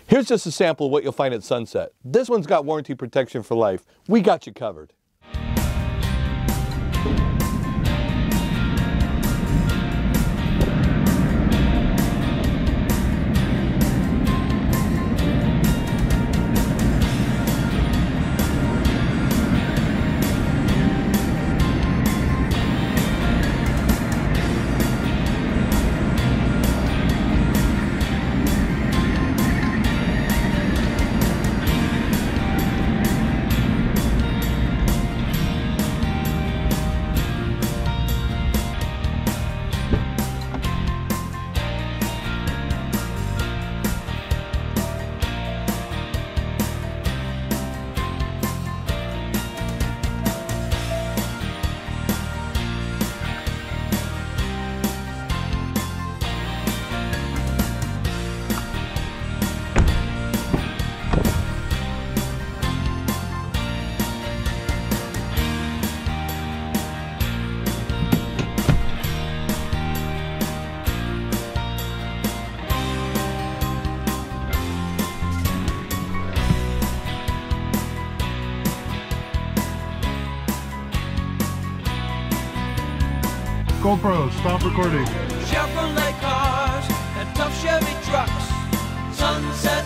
Here's just a sample of what you'll find at Sunset. This one's got warranty protection for life. We got you covered. GoPro, stop recording. Chevrolet cars and tough Chevy trucks. Sunset